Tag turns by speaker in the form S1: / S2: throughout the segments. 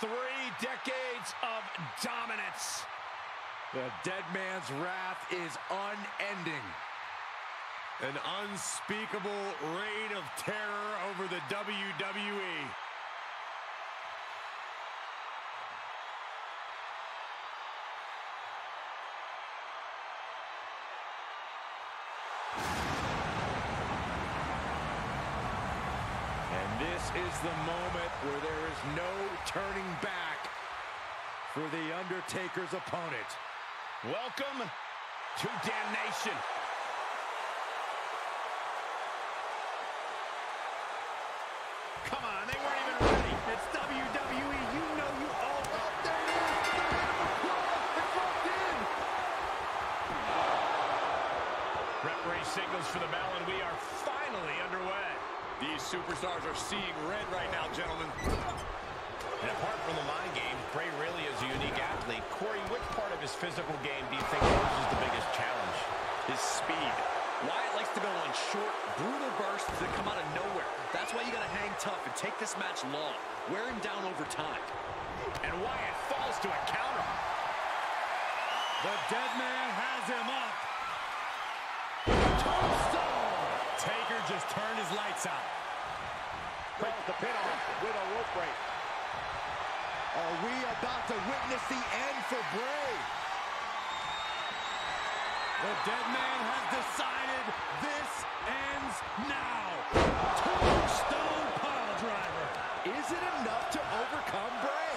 S1: 3 decades of dominance.
S2: The dead man's wrath is unending.
S1: An unspeakable reign of terror over the WWE.
S2: And this is the moment where there is no turning back for The Undertaker's opponent.
S1: Welcome to Damnation. Come on, they weren't even ready. It's WWE. You know you all up. There it is. It's locked in. Referee signals for the bell, and we are finally underway.
S3: These superstars are seeing red right now, gentlemen.
S4: And apart from the mind game, Bray really is a unique athlete. Corey, which part of his physical game do you think poses the biggest challenge?
S3: His speed. Wyatt likes to go on short, brutal bursts that come out of nowhere. That's why you got to hang tough and take this match long. Wear him down over time.
S1: And Wyatt falls to a counter.
S2: The dead man has him up.
S1: Tombstone. Taker just turned his lights out.
S2: Calls the pin off with a rope break. Are we about to witness the end for Bray? The dead man has decided this ends now. Tombstone pile driver. Is it enough to overcome Bray?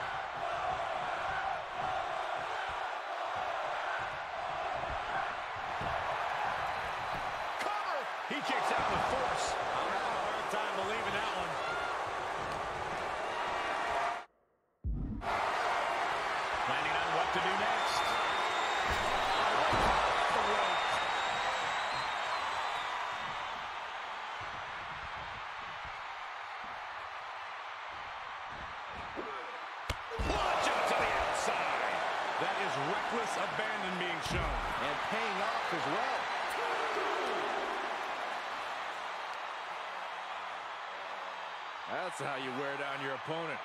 S1: Cover. He kicks out with force. I'm having a hard time believing that one. Planning on what to do next. Launch out to the outside.
S2: That is reckless abandon being shown. And paying off as well. That's how you wear down your opponent.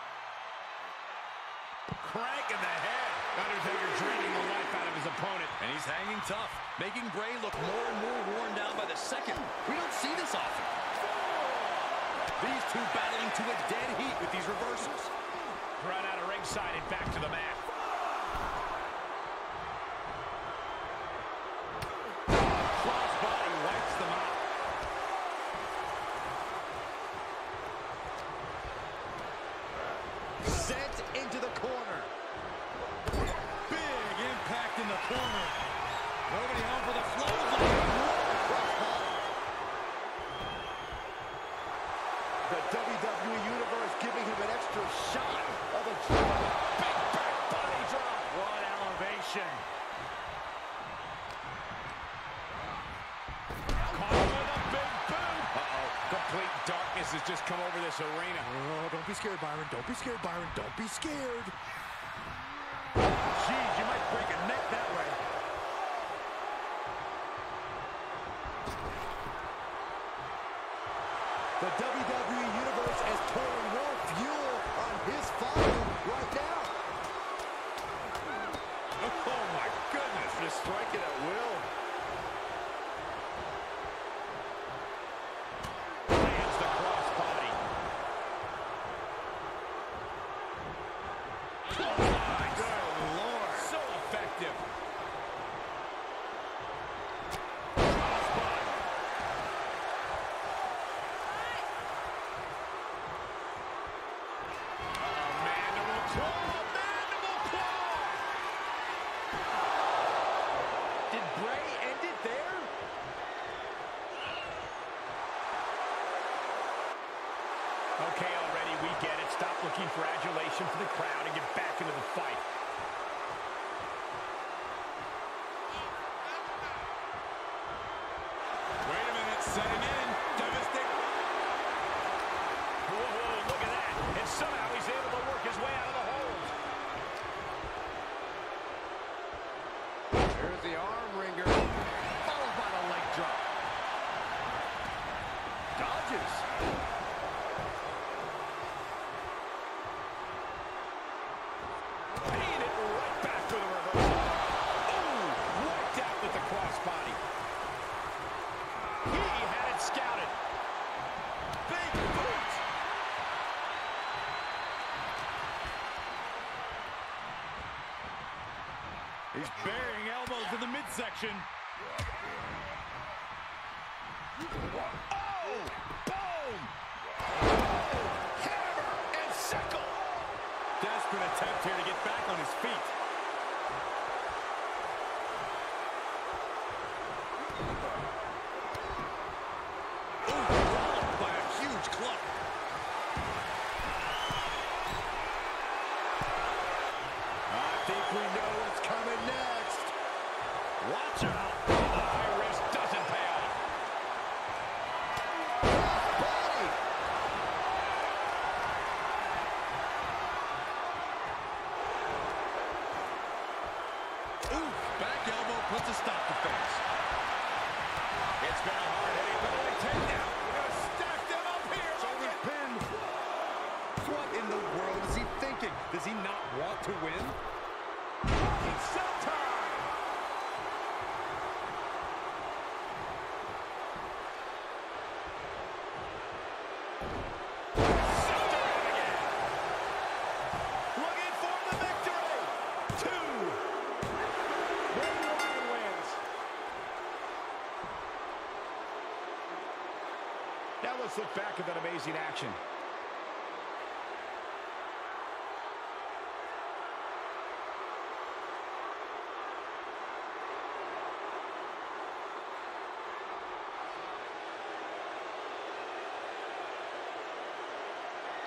S1: Crank in the head. Undertaker draining the life out of his opponent.
S3: And he's hanging tough, making Bray look more and more worn down by the second. We don't see this often. These two battling to a dead heat with these reversals.
S1: Run out of ringside and back to the mat. Crossbody wipes them out.
S2: Sent into the corner. Big impact in the corner. Nobody home for the The WWE Universe giving him an extra shot of a big back body drop.
S1: What elevation. Caught with a big boot. Complete darkness has just come over this arena.
S2: Oh, don't be scared, Byron. Don't be scared, Byron. Don't be scared.
S1: Jeez, you might break a neck that way.
S2: The WWE Universe is pouring more fuel on his fire right now.
S1: Oh my goodness, just striking at will. Lands the crossbody. Oh my good Lord, so effective. Crossbody. Mandible claw.
S2: Did Bray end it there?
S1: Okay, already, we get it. Stop looking for adulation for the crowd and get back into the fight.
S2: Wait a minute, setting in. Devastating.
S1: Whoa, look at that. And somehow he's able to work his way out of the hold.
S2: There's the arm wringer, followed by the leg drop. Dodges. He's burying elbows in the midsection.
S4: Oh! Boom! Hammer and sickle!
S2: Desperate attempt here to get back on his feet. Ooh, walloped by a huge club.
S4: I think we know what's coming next.
S2: Watch out.
S4: The high risk doesn't pay off. Body!
S2: Ooh, back elbow puts a stop to things.
S4: It's been a hard-hitting belly takedown. We're going to stack them up here.
S2: Shoulders pinned. What in the world is he thinking? Does he not want to win?
S4: It's showtime! Looking for the victory! 2. Bray Wyatt wins. Now let's look back at that amazing action.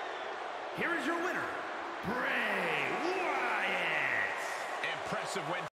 S1: Here is your winner, Bray Wyatt.
S4: Impressive win.